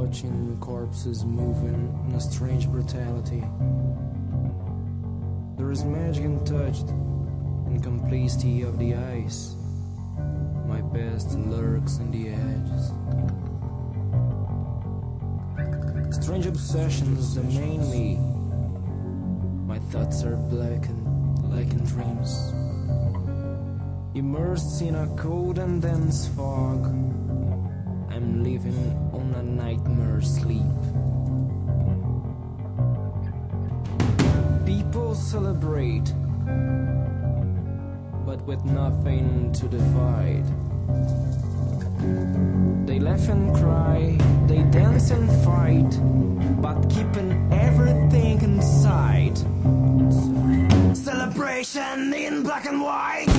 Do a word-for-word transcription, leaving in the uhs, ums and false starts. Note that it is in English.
watching corpses moving in a strange brutality. There is magic untouched in complicity of the eyes. My past lurks in the edges. Strange obsessions domain me. My thoughts are blackened like in dreams. Immersed in a cold and dense fog, I'm living on a nightmare sleep. People celebrate, but with nothing to divide. They laugh and cry, they dance and fight, but keeping everything inside. Celebration in black and white.